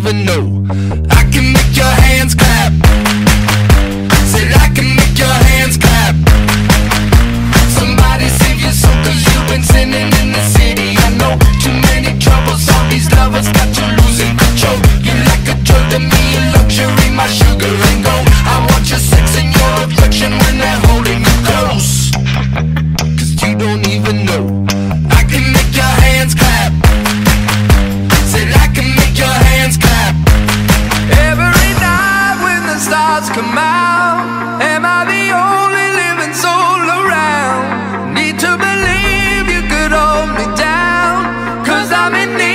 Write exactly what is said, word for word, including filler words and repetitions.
even know. I can make your hands clap. Said I can make your hands clap. Somebody save your soul, cause you've been sinning in the city. I know too many troubles, all these lovers got you losing control. You like a drug to me, a luxury, my sugar and gold. I want your sex and your affection when they're holding you close, cause you don't even know. I can make your hands clap. Said I can make your hands clap. Every night when the stars come out, am I the only living soul around? Need to believe you could hold me down, cause I'm in need